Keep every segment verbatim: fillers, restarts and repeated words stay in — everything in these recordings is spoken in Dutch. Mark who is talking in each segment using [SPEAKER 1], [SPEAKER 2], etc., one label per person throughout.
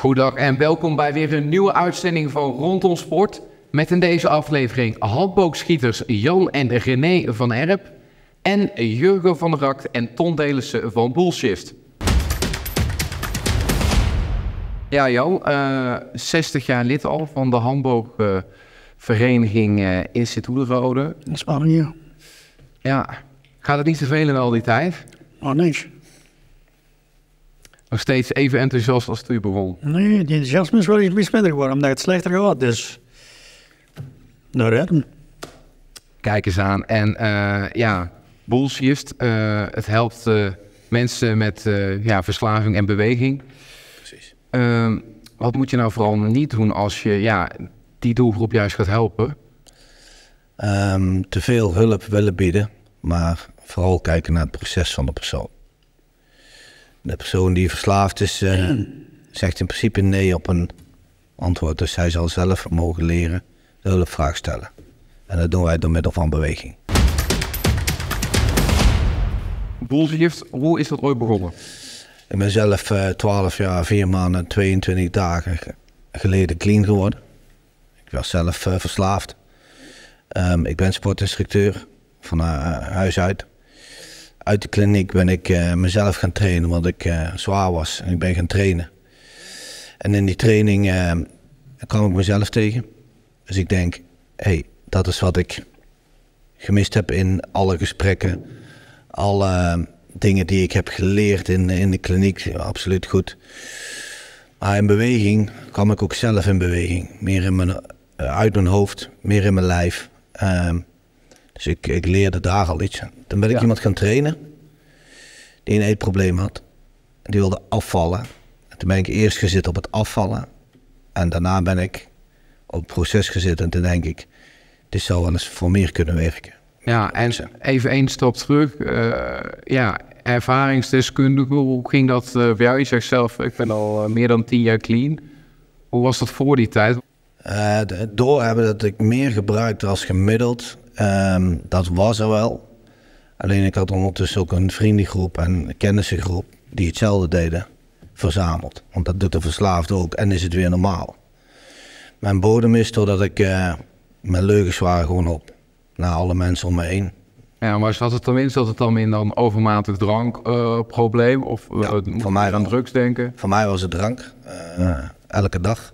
[SPEAKER 1] Goedendag en welkom bij weer een nieuwe uitzending van Rondom Sport. Met in deze aflevering handboogschieters Jan en René van Erp en Jurgen van der Rakt en Ton Delissen van Bullshift. Ja, Jan, uh, zestig jaar lid al van de handboogvereniging uh, in Sint-Oederode.
[SPEAKER 2] Dat is maar hier.
[SPEAKER 1] Ja, gaat het niet te veel in al die tijd?
[SPEAKER 2] Oh, niks.
[SPEAKER 1] Nog steeds even enthousiast als toen je begon?
[SPEAKER 2] Nee, het enthousiasme is wel iets minder geworden, omdat het slechter gaat, dus... Nou, redden.
[SPEAKER 1] Kijk eens aan. En uh, ja, Bullshift, uh, het helpt uh, mensen met uh, ja, verslaving en beweging.
[SPEAKER 3] Precies.
[SPEAKER 1] Uh, wat moet je nou vooral niet doen als je ja, die doelgroep juist gaat helpen?
[SPEAKER 3] Um, te veel hulp willen bieden, maar vooral kijken naar het proces van de persoon. De persoon die verslaafd is, uh, zegt in principe nee op een antwoord. Dus hij zal zelf mogen leren de hulpvraag stellen. En dat doen wij door middel van beweging.
[SPEAKER 1] Bullshift, hoe is dat ooit begonnen?
[SPEAKER 3] Ik ben zelf uh, twaalf jaar, vier maanden, tweeëntwintig dagen geleden clean geworden. Ik was zelf uh, verslaafd. Um, ik ben sportinstructeur van uh, huis uit. Uit de kliniek ben ik uh, mezelf gaan trainen, want ik uh, zwaar was. En ik ben gaan trainen. En in die training uh, kwam ik mezelf tegen. Dus ik denk, hé, hey, dat is wat ik gemist heb in alle gesprekken. Alle uh, dingen die ik heb geleerd in, in de kliniek, absoluut goed. Maar in beweging kwam ik ook zelf in beweging. Meer in mijn, uh, uit mijn hoofd, meer in mijn lijf. Uh, dus ik, ik leerde daar al iets. Toen ben ik ja. iemand gaan trainen die een eetprobleem had. Die wilde afvallen. En toen ben ik eerst gezet op het afvallen. En daarna ben ik op het proces gezet. En toen denk ik, dit zou wel eens voor meer kunnen werken.
[SPEAKER 1] Ja, en even één stap terug. Uh, ja, ervaringsdeskundige, hoe ging dat uh, bij jou? Je zegt zelf, ik ben al uh, meer dan tien jaar clean. Hoe was dat voor die tijd?
[SPEAKER 3] Uh, doorhebben dat ik meer gebruikte als gemiddeld, um, dat was er wel. Alleen ik had ondertussen ook een vriendengroep en een kennissengroep die hetzelfde deden, verzameld. Want dat doet de verslaafde ook en is het weer normaal. Mijn bodem is doordat ik, uh, mijn leugens waren gewoon op, naar alle mensen om me heen.
[SPEAKER 1] Ja, maar zat het dan in, zat het dan in dan overmatig drankprobleem uh, of uh,
[SPEAKER 3] ja, voor mij
[SPEAKER 1] aan drugs denken?
[SPEAKER 3] Voor mij was het drank, uh, elke dag.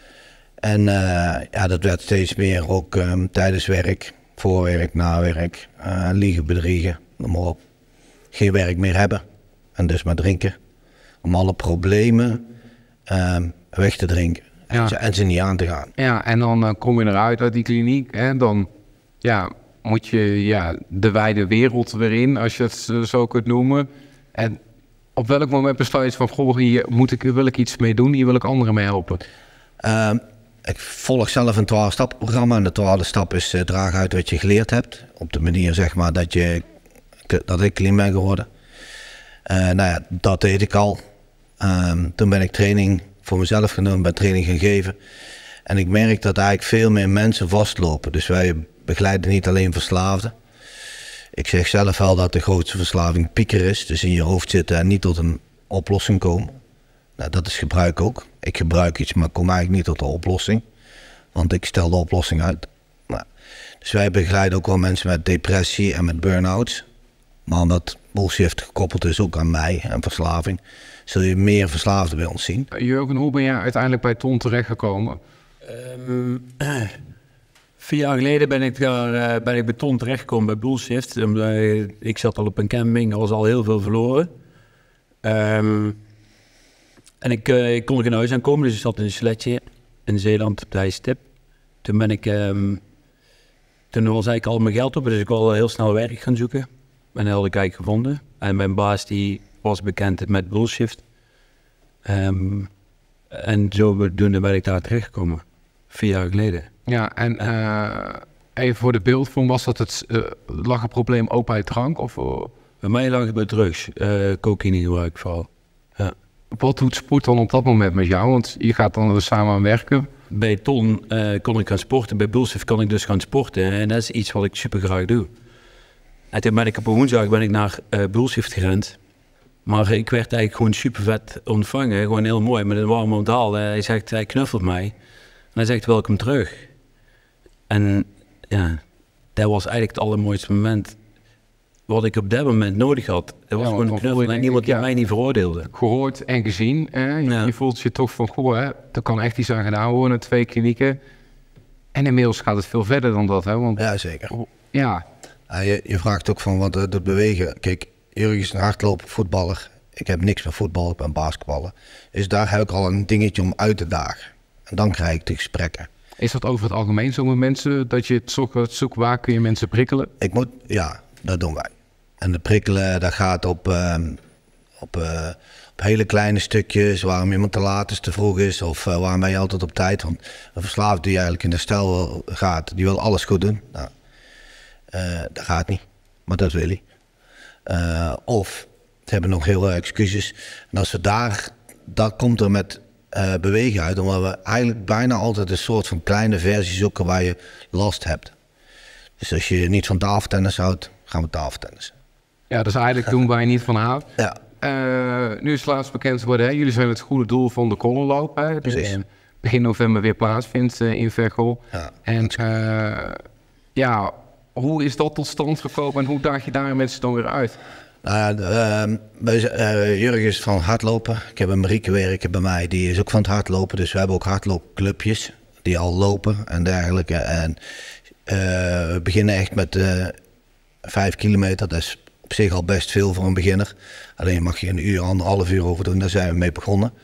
[SPEAKER 3] En uh, ja, dat werd steeds meer ook um, tijdens werk, voor werk, na werk, uh, liegen, bedriegen, noem maar op. Geen werk meer hebben en dus maar drinken. Om alle problemen um, weg te drinken ja. en, ze, en ze niet aan te gaan.
[SPEAKER 1] Ja, en dan uh, kom je eruit uit die kliniek en dan ja, moet je ja, de wijde wereld weer in, als je het uh, zo kunt noemen. En op welk moment besluit je van, goh, hier moet ik, wil ik iets mee doen, hier wil ik anderen mee helpen?
[SPEAKER 3] Um, Ik volg zelf een twaalf-stappenprogramma en de twaalfde stap is uh, draag uit wat je geleerd hebt. Op de manier zeg maar dat, je, dat ik clean ben geworden. Uh, nou ja, dat deed ik al. Um, toen ben ik training voor mezelf genomen, ben training gaan geven. En ik merk dat eigenlijk veel meer mensen vastlopen. Dus wij begeleiden niet alleen verslaafden. Ik zeg zelf wel dat de grootste verslaving pieker is. Dus in je hoofd zitten en niet tot een oplossing komen. Nou, dat is gebruik ook. Ik gebruik iets, maar kom eigenlijk niet tot de oplossing. Want ik stel de oplossing uit. Nou, dus wij begeleiden ook wel mensen met depressie en met burn-outs. Maar omdat Bullshift gekoppeld is ook aan mij en verslaving, zul je meer verslaafden bij ons zien.
[SPEAKER 1] Jurgen, hoe ben jij uiteindelijk bij Ton terechtgekomen?
[SPEAKER 4] Um, vier jaar geleden ben ik, daar, uh, ben ik bij Ton terechtgekomen bij Bullshift. Uh, ik zat al op een camping, er was al heel veel verloren. Um, En ik, uh, ik kon er geen huis aan komen, dus ik zat in een sledje in Zeeland op de IJstip. Toen ben ik, um, toen was eigenlijk al mijn geld op, dus ik wilde heel snel werk gaan zoeken. En dat had ik eigenlijk gevonden. En mijn baas die was bekend met Bullshift. Um, en zodoende ben ik daar terechtgekomen, vier jaar geleden.
[SPEAKER 1] Ja, en uh, even voor de beeldvorm, was dat het, uh, lag het probleem ook bij drank? Of, uh...
[SPEAKER 4] Bij mij lag het bij drugs, uh, cocaïne gebruik vooral. Ja.
[SPEAKER 1] Wat doet sport dan op dat moment met jou? Want je gaat dan er samen aan werken.
[SPEAKER 4] Bij Ton uh, kon ik gaan sporten, bij Bullshift kan ik dus gaan sporten. En dat is iets wat ik super graag doe. En toen ben ik op een woensdag ben ik naar uh, Bullshift gerend. Maar ik werd eigenlijk gewoon super vet ontvangen. Gewoon heel mooi, met een warme onthaal. Hij zegt, hij knuffelt mij. En hij zegt, welkom terug. En ja, dat was eigenlijk het allermooiste moment wat ik op dat moment nodig had. Dat was
[SPEAKER 1] Ja,
[SPEAKER 4] gewoon een knuffel en iemand die
[SPEAKER 1] ja.
[SPEAKER 4] mij niet veroordeelde.
[SPEAKER 1] Gehoord en gezien. Hè? Je,
[SPEAKER 4] Ja.
[SPEAKER 1] je voelt je toch van, goh, hè, er kan echt iets aan gedaan worden. Twee klinieken. En inmiddels gaat het veel verder dan dat. Hè? Want,
[SPEAKER 3] Ja, zeker.
[SPEAKER 1] ja,
[SPEAKER 3] Ja, je, je vraagt ook van wat uh, doet bewegen. Kijk, Jurgen is een hardloper, voetballer. Ik heb niks met voetbal, ik ben basketballen. Dus daar heb ik al een dingetje om uit te dagen. En dan krijg ik de gesprekken.
[SPEAKER 1] is dat over het algemeen zo met mensen? Dat je het zoekt, zoekt waar kun je mensen prikkelen?
[SPEAKER 3] Ik moet, ja, dat doen wij. En de prikkelen, dat gaat op, um, op, uh, op hele kleine stukjes. Waarom iemand te laat is, te vroeg is. Of uh, waarom ben je altijd op tijd. Want een verslaafde die eigenlijk in de stijl gaat, die wil alles goed doen. Nou, uh, dat gaat niet. Maar dat wil hij. Uh, of ze hebben nog heel veel excuses. En als we daar, dat komt er met uh, bewegen uit. Omdat we eigenlijk bijna altijd een soort van kleine versie zoeken waar je last hebt. Dus als je niet van tafeltennis houdt, gaan we tafeltennissen.
[SPEAKER 1] Ja, dat is eigenlijk doen waar je niet van houdt.
[SPEAKER 3] Ja.
[SPEAKER 1] Uh, nu is het laatst bekend geworden, hè? Jullie zijn het goede doel van de kollenloop. Hè? Die
[SPEAKER 3] Precies.
[SPEAKER 1] begin november weer plaatsvindt uh, in Veghel.
[SPEAKER 3] Ja,
[SPEAKER 1] en uh, ja, hoe is dat tot stand gekomen en hoe daag je daar mensen dan weer uit?
[SPEAKER 3] Nou ja, uh, wij, uh, Jurgen is van hardlopen. Ik heb een Marieke werken bij mij, die is ook van het hardlopen. Dus we hebben ook hardloopclubjes die al lopen en dergelijke. En uh, we beginnen echt met uh, vijf kilometer. Dat is op zich al best veel voor een beginner. Alleen mag je een uur, anderhalf uur over doen. Daar zijn we mee begonnen.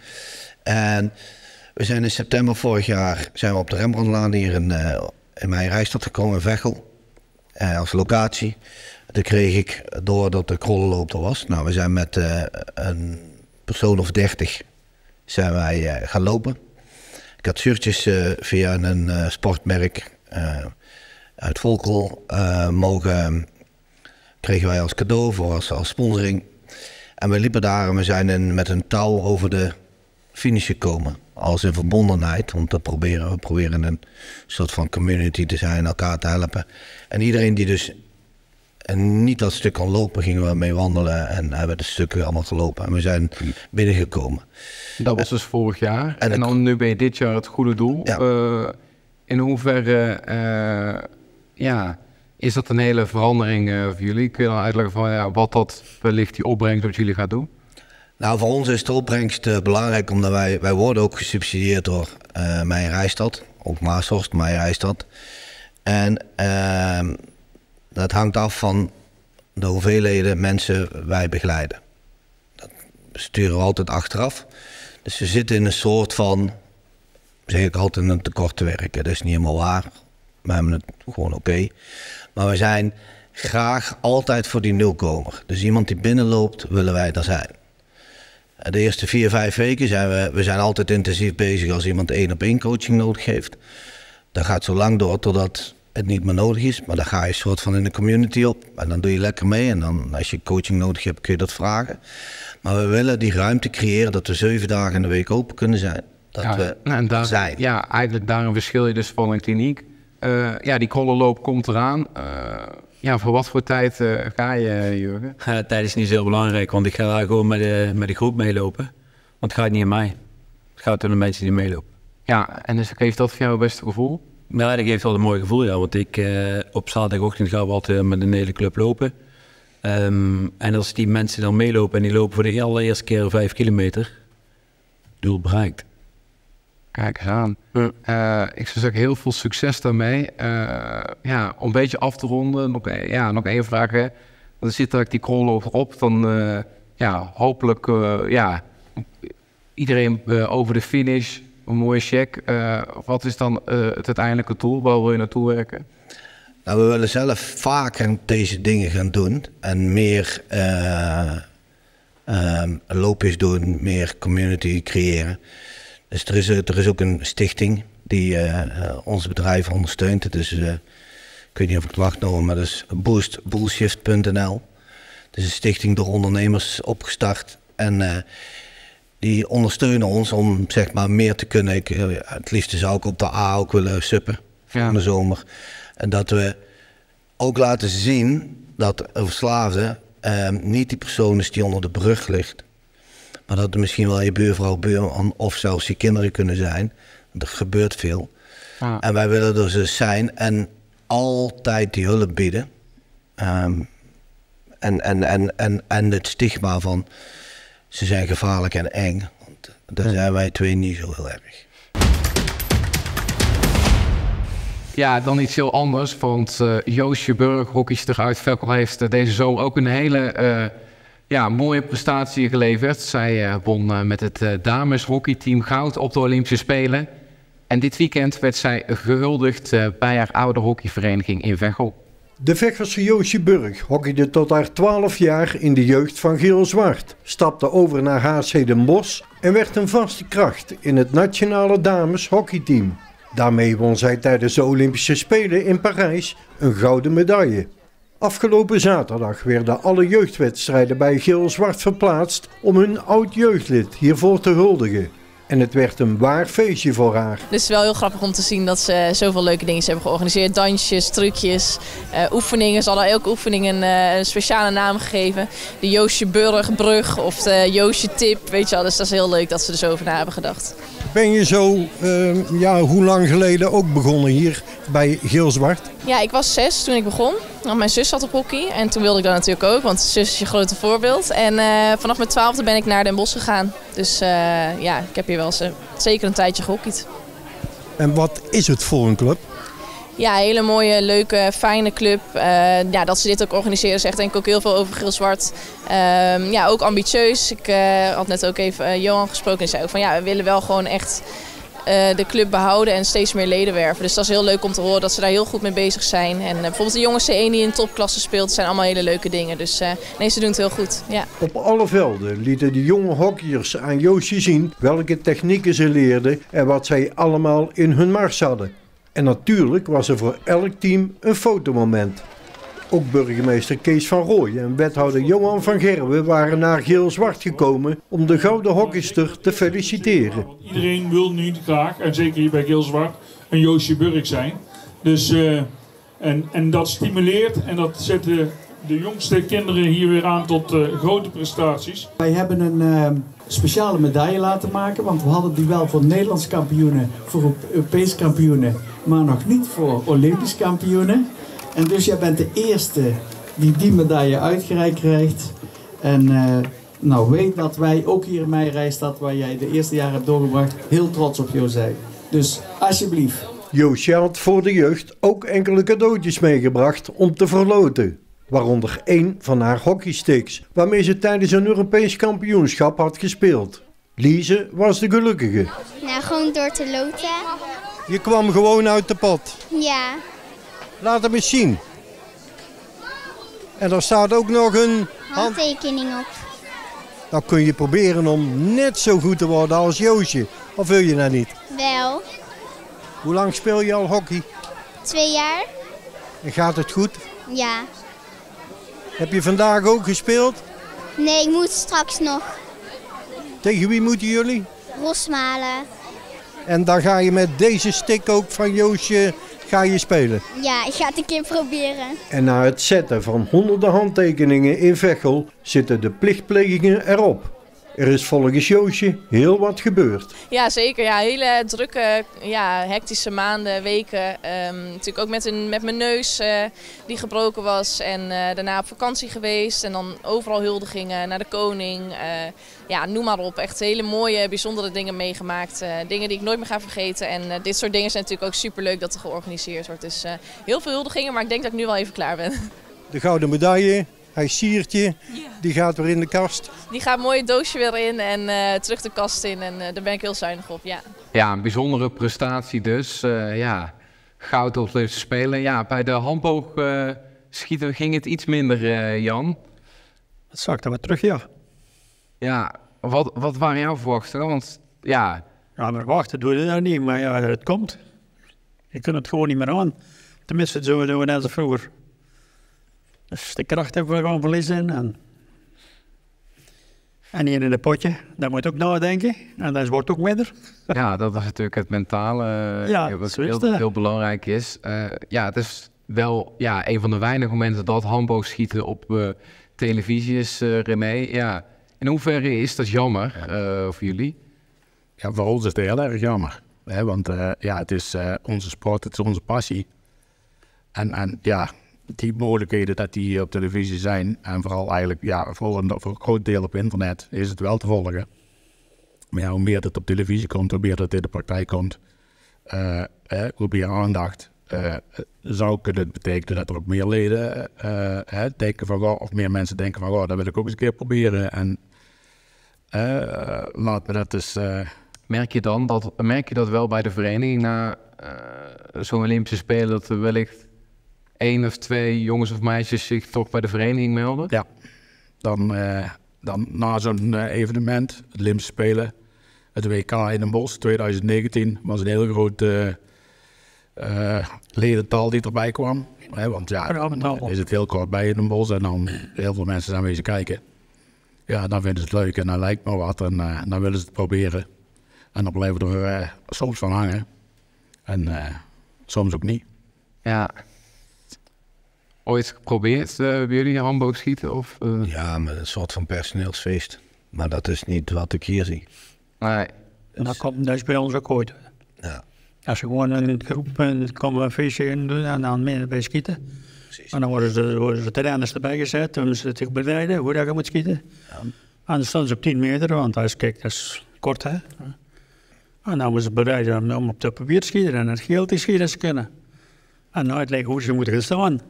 [SPEAKER 3] En we zijn in september vorig jaar zijn we op de Rembrandtlaan hier in, uh, in mijn Rijstad gekomen in Veghel. Uh, als locatie. Toen kreeg ik door dat de krollenloop er was. Nou, we zijn met uh, een persoon of dertig zijn wij uh, gaan lopen. Ik had shirtjes uh, via een uh, sportmerk uh, uit Volkel uh, mogen, kregen wij als cadeau voor als, als sponsoring. En we liepen daar en we zijn in, met een touw over de finish gekomen. Als in verbondenheid, want dat proberen, we proberen een soort van community te zijn, elkaar te helpen. En iedereen die dus en niet dat stuk kon lopen, gingen we mee wandelen en hebben de stukken allemaal gelopen. En we zijn binnengekomen.
[SPEAKER 1] Dat was dus vorig jaar.
[SPEAKER 3] En,
[SPEAKER 1] en dan nu ben je dit jaar het goede doel.
[SPEAKER 3] Ja.
[SPEAKER 1] Uh, in hoeverre uh, ja, is dat een hele verandering uh, voor jullie? Kun je dan uitleggen van ja, wat dat wellicht die opbrengt wat jullie gaan doen?
[SPEAKER 3] Nou, voor ons is de opbrengst uh, belangrijk, omdat wij, wij worden ook gesubsidieerd door uh, Meijer Rijstad. Ook Maashorst, Meijer Rijstad. En uh, dat hangt af van de hoeveelheden mensen wij begeleiden. Dat sturen we altijd achteraf. Dus we zitten in een soort van, zeg ik altijd, een tekort te werken. Dat is niet helemaal waar. We hebben het gewoon oké. Okay. Maar we zijn graag altijd voor die nulkomer. Dus iemand die binnenloopt, willen wij daar zijn. De eerste vier, vijf weken zijn we, we zijn altijd intensief bezig als iemand één op één coaching nodig heeft. Dat gaat zo lang door totdat het niet meer nodig is. Maar dan ga je een soort van in de community op. En dan doe je lekker mee. En dan als je coaching nodig hebt, kun je dat vragen. Maar we willen die ruimte creëren dat we zeven dagen in de week open kunnen zijn. Dat
[SPEAKER 1] ja,
[SPEAKER 3] we
[SPEAKER 1] nou, en daar,
[SPEAKER 3] zijn.
[SPEAKER 1] Ja, eigenlijk daarin verschil je dus van een kliniek. Uh, ja, die kollenloop komt eraan. Uh, ja, voor wat voor tijd uh, ga je, Jurgen?
[SPEAKER 4] Ja, tijd is niet zo belangrijk, want ik ga daar gewoon met de, met de groep meelopen. Want het gaat niet aan mij. Het gaat om de mensen die meelopen.
[SPEAKER 1] Ja, en dus geeft dat voor jou het beste gevoel?
[SPEAKER 4] Ja, dat geeft wel een mooi gevoel, ja. Want ik, uh, op zaterdagochtend gaan we altijd met een hele club lopen. Um, en als die mensen dan meelopen en die lopen voor de allereerste keer vijf kilometer, doel bereikt.
[SPEAKER 1] Kijk eens aan. Ja. Uh, ik zou zeggen, heel veel succes daarmee. Uh, ja, om een beetje af te ronden, nog, ja, nog één vraag. Hè. Dan zit er die krolloop op, dan uh, ja, hopelijk uh, ja, iedereen uh, over de finish, een mooie check. Uh, wat is dan uh, het uiteindelijke doel? Waar wil je naartoe werken?
[SPEAKER 3] Nou, we willen zelf vaker deze dingen gaan doen en meer uh, uh, loopjes doen, meer community creëren. Dus er is, er is ook een stichting die uh, ons bedrijf ondersteunt. Het is, uh, ik weet niet of ik het mag noemen, maar dat is boost bullshift punt n l. Het is een stichting door ondernemers opgestart. En uh, die ondersteunen ons om zeg maar meer te kunnen. Ik, uh, het liefste zou ik op de A ook willen suppen ja. van de zomer. En dat we ook laten zien dat een verslaafde um, niet die persoon is die onder de brug ligt. Maar dat het misschien wel je buurvrouw, buurman of zelfs je kinderen kunnen zijn. Er gebeurt veel. Ah. En wij willen er dus zijn en altijd die hulp bieden. Um, en, en, en, en, en het stigma van ze zijn gevaarlijk en eng. Want daar zijn wij twee niet zo heel erg.
[SPEAKER 1] Ja, dan iets heel anders, want uh, Joostje Burg, hockeyster uit Veghel, heeft uh, deze zomer ook een hele uh, ja, mooie prestatie geleverd. Zij uh, won uh, met het uh, dameshockeyteam goud op de Olympische Spelen. En dit weekend werd zij gehuldigd uh, bij haar oude hockeyvereniging in Veghel.
[SPEAKER 5] De Veghelse Joostje Burg hockeyde tot haar twaalf jaar in de jeugd van Geel-Zwart, stapte over naar H C Den Bosch en werd een vaste kracht in het nationale dameshockeyteam. Daarmee won zij tijdens de Olympische Spelen in Parijs een gouden medaille. Afgelopen zaterdag werden alle jeugdwedstrijden bij Geel-Zwart verplaatst om hun oud-jeugdlid hiervoor te huldigen. En het werd een waar feestje voor haar.
[SPEAKER 6] Het is wel heel grappig om te zien dat ze zoveel leuke dingen hebben georganiseerd. Dansjes, trucjes, uh, oefeningen. Ze hadden elke oefening een, uh, een speciale naam gegeven. De Joostje Burg, brug of de Joostje tip. Weet je wel, dus dat is heel leuk dat ze er zo over na hebben gedacht.
[SPEAKER 5] Ben je zo, uh, ja, hoe lang geleden ook begonnen hier bij Geel-Zwart?
[SPEAKER 6] Ja, ik was zes toen ik begon. Want mijn zus zat op hockey en toen wilde ik dat natuurlijk ook, want zus is je grote voorbeeld. En uh, vanaf mijn twaalfde ben ik naar Den Bosch gegaan. Dus uh, ja, ik heb hier wel eens, uh, zeker een tijdje gehockeyd.
[SPEAKER 5] En wat is het voor een club?
[SPEAKER 6] Ja, een hele mooie, leuke, fijne club. Uh, ja, dat ze dit ook organiseren zegt denk ik ook heel veel over Geel-Zwart. Uh, ja, ook ambitieus. Ik uh, had net ook even uh, Johan gesproken en zei ook van ja, we willen wel gewoon echt uh, de club behouden en steeds meer leden werven. Dus dat is heel leuk om te horen dat ze daar heel goed mee bezig zijn. En uh, bijvoorbeeld de jonge C één die in topklasse speelt, zijn allemaal hele leuke dingen. Dus uh, nee, ze doen het heel goed. Ja.
[SPEAKER 5] Op alle velden lieten de jonge hockeyers aan Joostje zien welke technieken ze leerden en wat zij allemaal in hun mars hadden. En natuurlijk was er voor elk team een fotomoment. Ook burgemeester Kees van Rooij en wethouder Johan van Gerwen waren naar Geel-Zwart gekomen om de gouden hockeyster te feliciteren.
[SPEAKER 7] Iedereen wil nu graag, en zeker hier bij Geel-Zwart, een Joostje Burg zijn. Dus, uh, en, en dat stimuleert en dat zet de, de jongste kinderen hier weer aan tot uh, grote prestaties.
[SPEAKER 8] Wij hebben een uh, speciale medaille laten maken, want we hadden die wel voor Nederlands kampioenen, voor Europees kampioenen, maar nog niet voor Olympisch kampioenen. En dus jij bent de eerste die die medaille uitgereikt krijgt. En uh, nou weet dat wij ook hier in Meijerijstad, waar jij de eerste jaren hebt doorgebracht, heel trots op jou zijn. Dus alsjeblieft.
[SPEAKER 5] Joostje had voor de jeugd ook enkele cadeautjes meegebracht om te verloten. Waaronder één van haar hockeysticks, waarmee ze tijdens een Europees kampioenschap had gespeeld. Lise was de gelukkige.
[SPEAKER 9] Nou, gewoon door te loten.
[SPEAKER 5] Je kwam gewoon uit de pot.
[SPEAKER 9] Ja.
[SPEAKER 5] Laat hem eens zien. En er staat ook nog een
[SPEAKER 9] handtekening op.
[SPEAKER 5] Dan kun je proberen om net zo goed te worden als Joostje. Of wil je dat niet?
[SPEAKER 9] Wel.
[SPEAKER 5] Hoe lang speel je al hockey?
[SPEAKER 9] Twee jaar.
[SPEAKER 5] En gaat het goed?
[SPEAKER 9] Ja.
[SPEAKER 5] Heb je vandaag ook gespeeld?
[SPEAKER 9] Nee, ik moet straks nog.
[SPEAKER 5] Tegen wie moeten jullie?
[SPEAKER 9] Rosmalen.
[SPEAKER 5] En dan ga je met deze stick ook van Joostje ga je spelen?
[SPEAKER 9] Ja, ik ga het een keer proberen.
[SPEAKER 5] En na het zetten van honderden handtekeningen in Veghel zitten de plichtplegingen erop. Er is volgens Joostje heel wat gebeurd.
[SPEAKER 6] Ja, zeker. Ja, hele drukke, ja, hectische maanden, weken. Um, natuurlijk ook met, een, met mijn neus uh, die gebroken was. En uh, daarna op vakantie geweest. En dan overal huldigingen naar de koning. Uh, ja, noem maar op. Echt hele mooie, bijzondere dingen meegemaakt. Uh, dingen die ik nooit meer ga vergeten. En uh, dit soort dingen zijn natuurlijk ook superleuk dat er georganiseerd wordt. Dus uh, heel veel huldigingen, maar ik denk dat ik nu wel even klaar ben.
[SPEAKER 5] De gouden medaille. Hij siert je, die gaat weer in de kast.
[SPEAKER 6] Die gaat mooi het doosje weer in en uh, terug de kast in en uh, daar ben ik heel zuinig op, ja.
[SPEAKER 1] Ja, een bijzondere prestatie dus. Uh, ja, goud op de Spelen. Ja, bij de handboog uh, schieten ging het iets minder, uh, Jan.
[SPEAKER 2] Dat zag ik dan weer terug, ja.
[SPEAKER 1] Ja, wat, wat waren jouw verwachtingen? Want ja...
[SPEAKER 2] Ja, maar wachten doe je dat niet, maar ja, het komt. Je kunt het gewoon niet meer aan. Tenminste, zo doen we net als vroeger. Dus de kracht hebben we gewoon verliezen. En, en hier in het potje, daar moet je ook nadenken. En dat wordt ook minder.
[SPEAKER 1] Ja, dat is natuurlijk het mentale,
[SPEAKER 2] ja,
[SPEAKER 1] wat heel, heel belangrijk is. Uh, ja, het is wel ja, een van de weinige momenten dat handboogschieten op uh, televisie is, uh, René. Ja. In hoeverre is dat jammer uh, voor jullie?
[SPEAKER 10] Ja, voor ons is het heel erg jammer. Hè? Want uh, ja, het is uh, onze sport, het is onze passie. En, en ja, die mogelijkheden dat die op televisie zijn, en vooral eigenlijk ja, voor een, voor een groot deel op internet, is het wel te volgen. Maar ja, hoe meer het op televisie komt, hoe meer het in de praktijk komt, uh, eh, hoe meer aandacht. Uh, zou kunnen betekenen dat er ook meer leden uh, uh, denken van, oh, of meer mensen denken van, oh, dat wil ik ook eens een keer proberen. En uh, laat me dat dus... Uh...
[SPEAKER 1] Merk je dan dat, merk je dat wel bij de vereniging na uh, zo'n Olympische Spelen, dat er wellicht één of twee jongens of meisjes zich toch bij de vereniging melden?
[SPEAKER 10] Ja, dan, uh, dan na zo'n uh, evenement, het Olympische Spelen, het W K in Den Bosch twintig negentien, was een heel groot uh, uh, ledental die erbij kwam. Hè, want ja, dan is het heel kort bij in Den Bosch en dan heel veel mensen zijn wezen kijken. Ja, dan vinden ze het leuk en dan lijkt me wat en uh, dan willen ze het proberen. En dan blijven er uh, soms van hangen en uh, soms ook niet.
[SPEAKER 1] Ja. Ooit geprobeerd uh, bij jullie handboogschieten? Of, uh...
[SPEAKER 3] Ja, met een soort van personeelsfeest. Maar dat is niet wat ik hier zie.
[SPEAKER 1] Nee.
[SPEAKER 2] En dat, komt, dat is bij ons ook ooit.
[SPEAKER 3] Ja.
[SPEAKER 2] Als je gewoon in het groep en komen we een feestje in doen en dan mee bij schieten. Precies. En dan worden ze, worden ze de renners erbij gezet, dan ze zich bereiden hoe dat je moet schieten. Ja. En dan staan ze op tien meter, want dat is, kijk, dat is kort, hè. En dan moeten ze bereiden om op het papier te schieten en het geel te schieten als ze kunnen. En uitleggen hoe ze moeten gaan staan.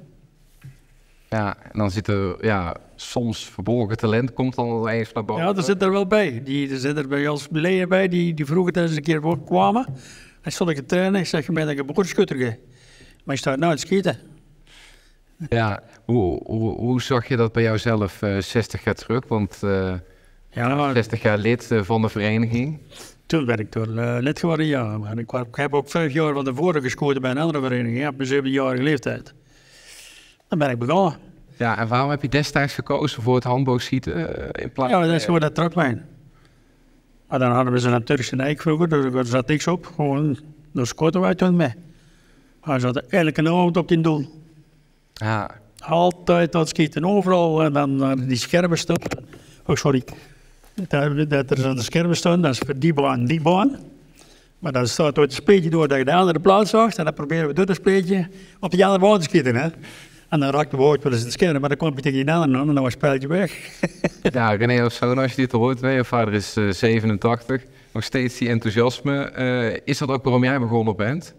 [SPEAKER 1] Ja, en dan zit er ja, soms verborgen talent, komt dan eens naar boven.
[SPEAKER 2] Ja, er zit er wel bij. Die, er zit er bij ons leden bij, die, die vroeger tijdens een keer kwamen. En stond ik te trainen, ik zeg, je bent een geboorteschutter. Maar je staat nou te schieten.
[SPEAKER 1] Ja, hoe, hoe, hoe zag je dat bij jouzelf uh, zestig jaar terug? Want uh, ja, zestig jaar lid uh, van de vereniging.
[SPEAKER 2] Toen ben ik toen uh, lid geworden, ja. Maar ik, ik heb ook vijf jaar van tevoren gescoord bij een andere vereniging. Op mijn zeventienjarige leeftijd. Dan ben ik begonnen.
[SPEAKER 1] Ja, en waarom heb je destijds gekozen voor het handboogschieten uh, in plaats?
[SPEAKER 2] Ja, dat is gewoon dat traplijn. Maar dan hadden we zo'n Turkse Nijk vroeger, dus er zat niks op. Gewoon, daar scoorden wij toen mee. Maar er zat elke avond op die doel.
[SPEAKER 1] Ja.
[SPEAKER 2] Altijd dat schieten, overal. En dan uh, die schermen staan. Oh, sorry. Dat, dat er zo'n schermen staan, dat is voor die baan, die baan. Maar dan staat door het spleetje door dat je de andere plaats zag. En dan proberen we door het spleetje op die andere baan te schieten, hè. En dan raakte we ooit wel eens het scherm, maar dan kwam je tegen die andere aan en dan was het spelletje weg.
[SPEAKER 1] Ja, René Ossoon, als je dit hoort, je vader is uh, zevenentachtig, nog steeds die enthousiasme. Uh, is dat ook waarom jij begonnen bent?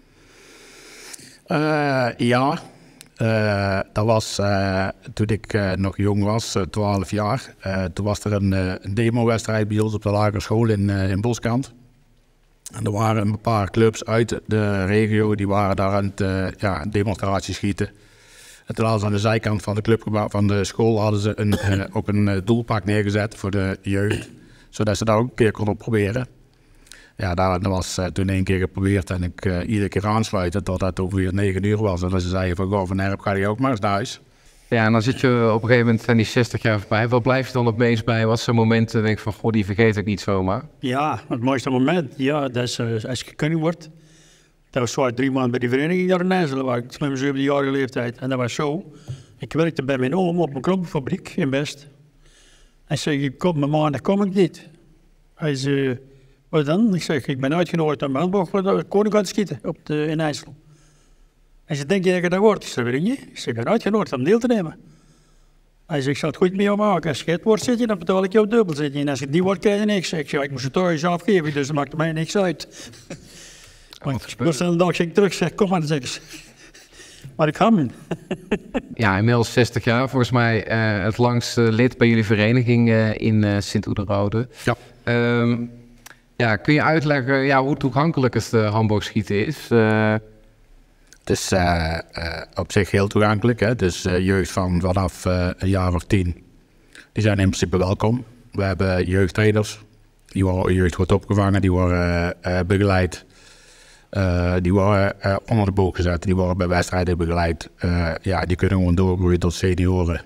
[SPEAKER 10] Uh, ja, uh, dat was uh, toen ik uh, nog jong was, uh, twaalf jaar. Uh, toen was er een, uh, een demo-wedstrijd bij ons op de lagere school in, uh, in Boskant. En er waren een paar clubs uit de regio, die waren daar aan het uh, ja, demonstratie schieten. En toen hadden ze aan de zijkant van de club van de school hadden ze een, uh, ook een uh, doelpak neergezet voor de jeugd. Zodat ze daar ook een keer konden proberen. Ja, dat was uh, toen één keer geprobeerd en ik uh, iedere keer aansluiten totdat het ongeveer negen uur was. En dan ze zeiden van, goh, van Herp ga je ook maar eens naar huis.
[SPEAKER 1] Ja, en dan zit je op een gegeven moment aan die zestig jaar voorbij. Wat blijf je dan het meest bij? Wat zijn momenten denk ik van, goh, die vergeet ik niet zomaar?
[SPEAKER 2] Ja, het mooiste moment, ja, dat is uh, als je koning wordt. Dat was zo drie maanden bij die vereniging daar in Nijssel, waar ik met mijn zeventienjarige leeftijd. En dat was zo. Ik werkte bij mijn oom op een klompenfabriek in Best. Hij zei, kom, maar maandag kom ik niet. Hij zei, wat dan? Ik zeg, ik ben uitgenodigd aan mijn handboog voor de koning gaan schieten op de, in IJssel. Hij zei, denk je dat je dat wordt? Ik zei, weet je niet? Ik zeg, ik ben uitgenodigd om deel te nemen. Hij zei, ik zal het goed mee jou maken. Als je het wordt zit je, dan betaal ik jou dubbel zit je. En als je het niet wordt, krijg je niks. Ik zei, ik moest het thuis afgeven, dus dat maakte mij niks uit. Maar ik was een dag ging ik terug, zeg, kom maar, dan zeg ik. Maar ik ga hem.
[SPEAKER 1] Ja, inmiddels zestig jaar, volgens mij uh, het langste lid bij jullie vereniging uh, in uh, Sint-Oederode.
[SPEAKER 10] Ja.
[SPEAKER 1] Um, ja, kun je uitleggen ja, hoe toegankelijk het uh, handboogschieten is? Uh...
[SPEAKER 10] Het is uh, uh, op zich heel toegankelijk, hè. Dus uh, jeugd van vanaf uh, een jaar of tien, die zijn in principe welkom. We hebben jeugdtrainers, die worden, jeugd wordt opgevangen, die worden uh, uh, begeleid. Uh, die worden uh, onder de boog gezet, die worden bij wedstrijden begeleid. Uh, ja, die kunnen gewoon doorgroeien tot senioren.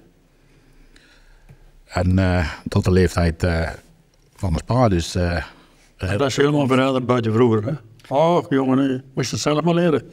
[SPEAKER 10] En uh, tot de leeftijd uh, van de spa. Dus, uh,
[SPEAKER 2] dat is helemaal veranderd buiten vroeger. Hè? Oh, jongen, moest je het zelf maar leren.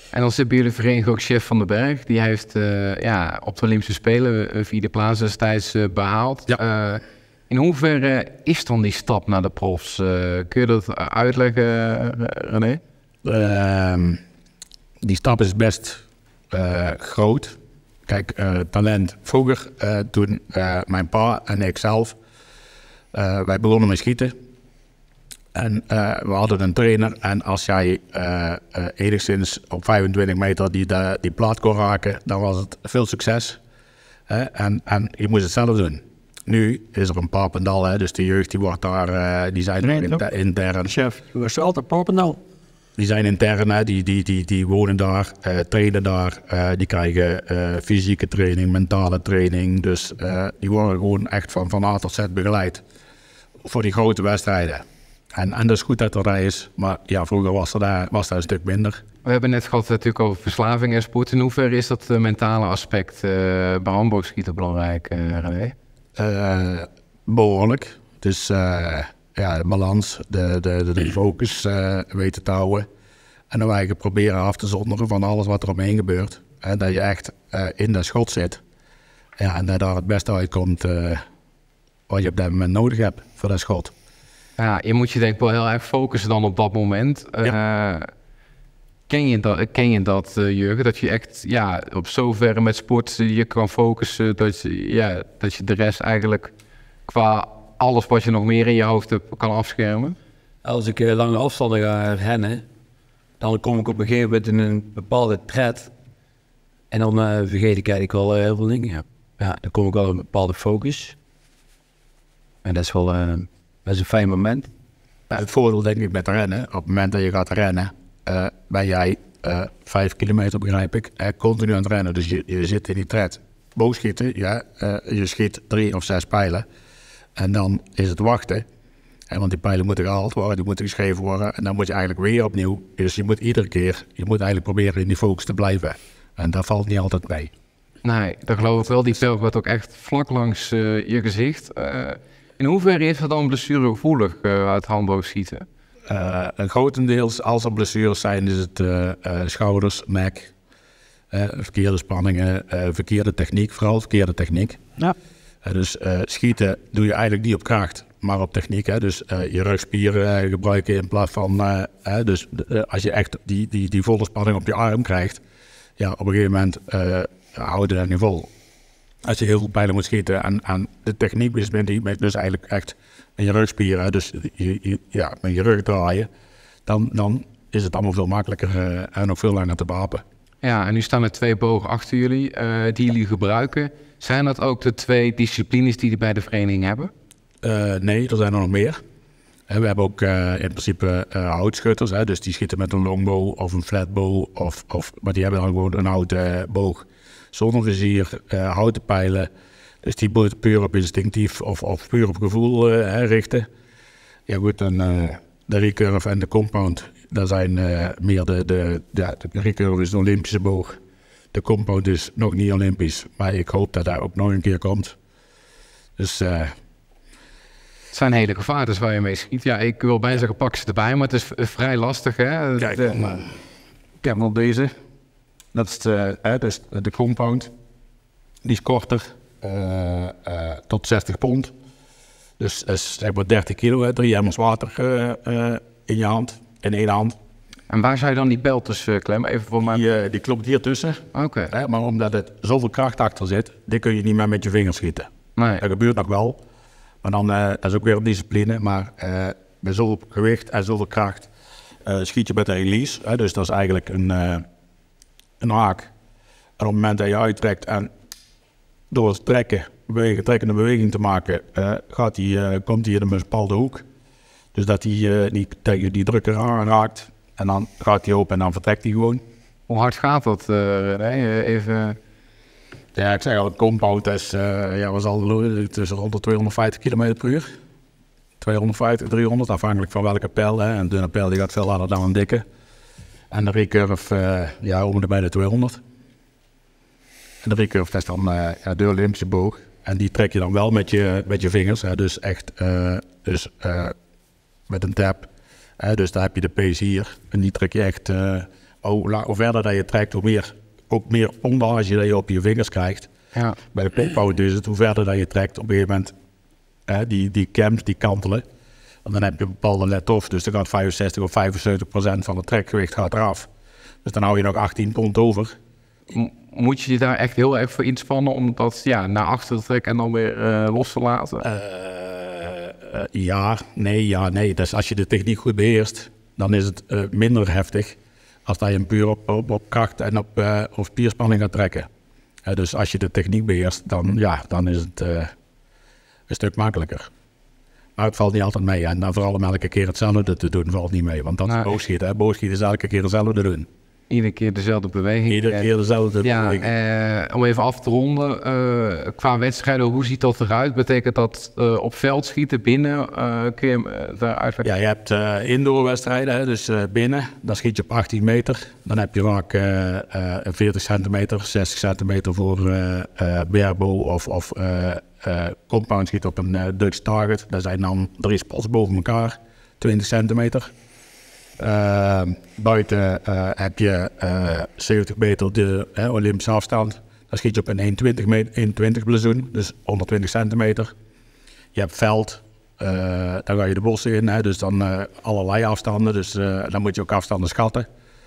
[SPEAKER 1] En dan zit bij jullie vereniging ook Chef van den Berg. Die heeft uh, ja, op de Olympische Spelen een vierde plaats destijds uh, behaald. Ja. Uh, in hoeverre is dan die stap naar de profs? Uh, kun je dat uitleggen, uh, René?
[SPEAKER 10] Uh, die stap is best uh, groot. Kijk, uh, talent. Vroeger, uh, toen uh, mijn pa en ik zelf, uh, wij begonnen met schieten. En uh, we hadden een trainer en als jij uh, uh, enigszins op vijfentwintig meter die, de, die plaat kon raken, dan was het veel succes. Hè? En, en je moest het zelf doen. Nu is er een Papendal, hè? Dus de jeugd die wordt daar, uh, die zijn
[SPEAKER 2] nee,
[SPEAKER 10] inter, intern.
[SPEAKER 2] Chef, je was altijd Papendal.
[SPEAKER 10] Die zijn intern, hè? Die, die, die, die wonen daar, uh, trainen daar, uh, die krijgen uh, fysieke training, mentale training. Dus uh, die worden gewoon echt van, van A tot Z begeleid voor die grote wedstrijden. En, en dat is goed dat er daar is, maar ja, vroeger was er daar, was daar een stuk minder.
[SPEAKER 1] We hebben net gehad natuurlijk over verslaving en sport. In hoeverre is dat uh, mentale aspect uh, bij handboogschieten belangrijk, uh, René?
[SPEAKER 10] Uh, behoorlijk. Dus uh, ja, de balans, de, de, de, de focus uh, weten te houden. En dan eigenlijk proberen af te zonderen van alles wat er omheen gebeurt. En dat je echt uh, in dat schot zit. Ja, en dat daar het beste uitkomt uh, wat je op dat moment nodig hebt voor dat schot.
[SPEAKER 1] Ja, je moet je denk ik wel heel erg focussen dan op dat moment. Ja. Uh, ken je dat, ken je dat uh, Jurgen? Dat je echt ja, op zoverre met sport je kan focussen dat je, ja, dat je de rest eigenlijk qua alles wat je nog meer in je hoofd hebt kan afschermen?
[SPEAKER 4] Als ik uh, lange afstanden ga rennen, dan kom ik op een gegeven moment in een bepaalde tred. En dan uh, vergeet ik eigenlijk wel uh, heel veel dingen. Ja. Ja, dan kom ik wel in een bepaalde focus. En dat is wel... Uh, Dat is een fijn moment.
[SPEAKER 10] Het voordeel denk ik met rennen, op het moment dat je gaat rennen, uh, ben jij uh, vijf kilometer begrijp ik, uh, continu aan het rennen. Dus je, je zit in die tred. Boogschieten, ja, uh, je schiet drie of zes pijlen. En dan is het wachten. En want die pijlen moeten gehaald worden, die moeten geschreven worden. En dan moet je eigenlijk weer opnieuw. Dus je moet iedere keer, je moet eigenlijk proberen in die focus te blijven. En dat valt niet altijd mee.
[SPEAKER 1] Nee, dat geloof ik wel. Die velg wordt ook echt vlak langs uh, je gezicht. Uh, In hoeverre is dat dan blessuregevoelig, uh, het handboogschieten?
[SPEAKER 10] Uh, grotendeels, als er blessures zijn, is het uh, uh, schouders, nek, uh, verkeerde spanningen, uh, verkeerde techniek, vooral verkeerde techniek.
[SPEAKER 2] Ja.
[SPEAKER 10] Uh, dus uh, schieten doe je eigenlijk niet op kracht, maar op techniek. Hè? Dus uh, je rugspieren uh, gebruiken in plaats van... Uh, uh, dus uh, als je echt die, die, die volle spanning op je arm krijgt, ja, op een gegeven moment uh, houd je dat niet vol. Als je heel veel pijlen moet schieten en, en de techniek is met die, met dus eigenlijk echt met je rugspieren, dus je, je, ja, met je rug draaien, dan, dan is het allemaal veel makkelijker uh, en ook veel langer te behappen.
[SPEAKER 1] Ja, en nu staan er twee bogen achter jullie uh, die jullie gebruiken. Zijn dat ook de twee disciplines die jullie bij de vereniging hebben?
[SPEAKER 10] Uh, nee, er zijn er nog meer. We hebben ook uh, in principe uh, houtschutters, hè, dus die schieten met een longbow of een flatbow, of, of, maar die hebben dan gewoon een houten boog. Zonder vizier, uh, houten pijlen. Dus die moet puur op instinctief of, of puur op gevoel uh, hè, richten. Ja goed, en uh, de recurve en de compound, dat zijn uh, meer de, de, ja, de recurve is een Olympische boog. De compound is nog niet Olympisch, maar ik hoop dat dat ook nog een keer komt. Dus... Uh,
[SPEAKER 1] het zijn hele gevaartes waar je mee schiet. Ja, ik wil bijna zeggen, pak ze erbij, maar het is v- vrij lastig, hè?
[SPEAKER 10] Kijk,
[SPEAKER 1] de,
[SPEAKER 10] uh, ik heb nog deze. Dat is de, uh, dus de compound. Die is korter, uh, uh, tot zestig pond. Dus dat is zeg maar dertig kilo, hè, drie emmers water uh, uh, in je hand, in één hand.
[SPEAKER 1] En waar zou je dan die bel tussen klemmen? Even voor mij.
[SPEAKER 10] Die, uh, die klopt hier tussen.
[SPEAKER 1] Oké. Okay.
[SPEAKER 10] Maar omdat het zoveel kracht achter zit, die kun je niet meer met je vingers schieten.
[SPEAKER 1] Nee.
[SPEAKER 10] Dat gebeurt nog wel. Maar dan, uh, dat is ook weer een discipline. Maar uh, met zoveel gewicht en zoveel kracht uh, schiet je met een release. Hè, dus dat is eigenlijk een, uh, een haak. En op het moment dat je uittrekt en door het trekken, bewegen, trekkende beweging te maken, uh, gaat die, uh, komt hij in een bepaalde hoek. Dus dat hij uh, die, die, die drukker aanraakt en dan gaat hij open en dan vertrekt hij gewoon.
[SPEAKER 1] Hoe hard gaat dat, uh, René? Even...
[SPEAKER 10] Ja, ik zeg al, het compound is, uh, ja, was al tussen rond de tweehonderdvijftig kilometer per uur. tweehonderdvijftig, driehonderd, afhankelijk van welke pijl. Hè. Een dunne pijl die gaat veel harder dan een dikke. En de recurve, uh, ja, om de bij de tweehonderd. En de recurve is dan uh, ja, de Olympische boog. En die trek je dan wel met je, met je vingers. Hè. Dus echt uh, dus, uh, met een tap. Hè. Dus daar heb je de pace hier. En die trek je echt uh, hoe, la- hoe verder dat je trekt, hoe meer, ook meer ondage dat je op je vingers krijgt.
[SPEAKER 1] Ja.
[SPEAKER 10] Bij de playpower is het, hoe verder dat je trekt, op een gegeven moment, hè, die, die cams, die kantelen. En dan heb je een bepaalde let-off, dus dan gaat vijfenzestig of vijfenzeventig procent van het trekgewicht gaat eraf. Dus dan hou je nog achttien pond over.
[SPEAKER 1] M- Moet je je daar echt heel erg voor inspannen om dat ja, naar achter te trekken en dan weer uh, los te laten?
[SPEAKER 10] Uh, uh, ja, nee, ja, nee. Dus als je de techniek goed beheerst, dan is het uh, minder heftig als dat je hem puur op, op, op kracht en op, uh, op spierspanning gaat trekken. Uh, dus als je de techniek beheerst, dan, ja, dan is het uh, een stuk makkelijker. Maar het valt niet altijd mee. En dan vooral om elke keer hetzelfde te doen, valt niet mee. Want dat is
[SPEAKER 1] Nee.
[SPEAKER 10] boogschieten. Hè? Boogschieten is elke keer hetzelfde doen.
[SPEAKER 1] Iedere keer dezelfde beweging.
[SPEAKER 10] Iedere keer dezelfde
[SPEAKER 1] Ja,
[SPEAKER 10] beweging.
[SPEAKER 1] eh, om even af te ronden, eh, qua wedstrijden, hoe ziet dat eruit? Betekent dat uh, op veld schieten, binnen? Uh, kun je uh, daaruit...
[SPEAKER 10] Ja, je hebt uh, indoorwedstrijden, hè, dus uh, binnen, dan schiet je op achttien meter. Dan heb je vaak uh, uh, veertig centimeter, zestig centimeter voor uh, uh, barebow of, of uh, uh, compound schiet op een uh, Dutch target. Dat zijn dan drie spots boven elkaar, twintig centimeter. Uh, buiten uh, heb je uh, zeventig meter de uh, Olympische afstand. Dan schiet je op een honderdtwintig meter, honderdtwintig blazoen, dus honderdtwintig centimeter. Je hebt veld, uh, dan ga je de bossen in, hè, dus dan uh, allerlei afstanden. Dus uh, dan moet je ook afstanden schatten.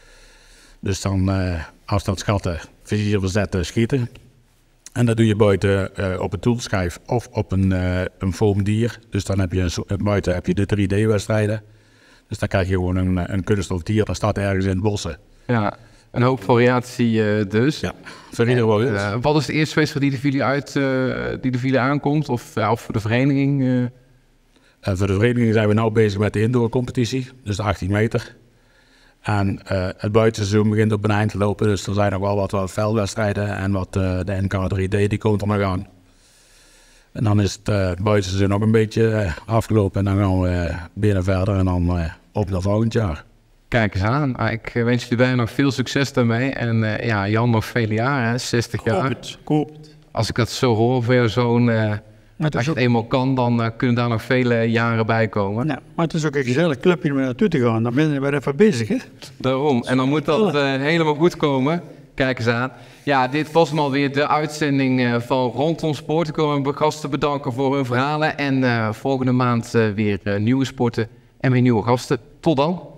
[SPEAKER 10] Dus dan uh, afstand schatten, vizier verzetten, schieten. En dat doe je buiten uh, op een toolschijf of op een, uh, een foamdier. Dus dan heb je een, buiten heb je de drie D-wedstrijden. Dus dan krijg je gewoon een, een kunststof dier, dat staat ergens in het bossen.
[SPEAKER 1] Ja, een hoop variatie uh, dus.
[SPEAKER 10] Ja, voor ieder wel.
[SPEAKER 1] Uh, wat is de eerste wedstrijd die er voor jullie, uit, uh, die er voor jullie aankomt? Of, uh, of voor de vereniging? Uh?
[SPEAKER 10] Uh, voor de vereniging zijn we nu bezig met de indoor competitie, dus de achttien meter. En uh, het buitenseizoen begint op een eind te lopen, dus er zijn nog wel wat, wat veldwedstrijden en wat uh, de N K drie D die komt er nog aan. En dan is het uh, buitenseizoen nog een beetje uh, afgelopen en dan gaan we uh, binnen verder en dan uh, op naar volgend jaar.
[SPEAKER 1] Kijk eens aan. Ah, ik wens jullie beiden nog veel succes daarmee. En uh, ja, Jan nog vele jaren, hè? zestig jaar.
[SPEAKER 2] Koopt, koopt.
[SPEAKER 1] Als ik dat zo hoor voor jouw zoon, uh, als je het eenmaal kan, dan uh, kunnen daar nog vele jaren bij komen.
[SPEAKER 2] Ja, maar het is ook een gezellig clubje om naartoe te gaan. Dan ben je weer even bezig, hè?
[SPEAKER 1] Daarom. En dan moet dat uh, helemaal goed komen. Kijk eens aan. Ja, dit was hem alweer de uitzending uh, van Rondom Sport. Ik wil mijn gasten bedanken voor hun verhalen. En uh, volgende maand uh, weer uh, nieuwe sporten en weer nieuwe gasten. Tot dan.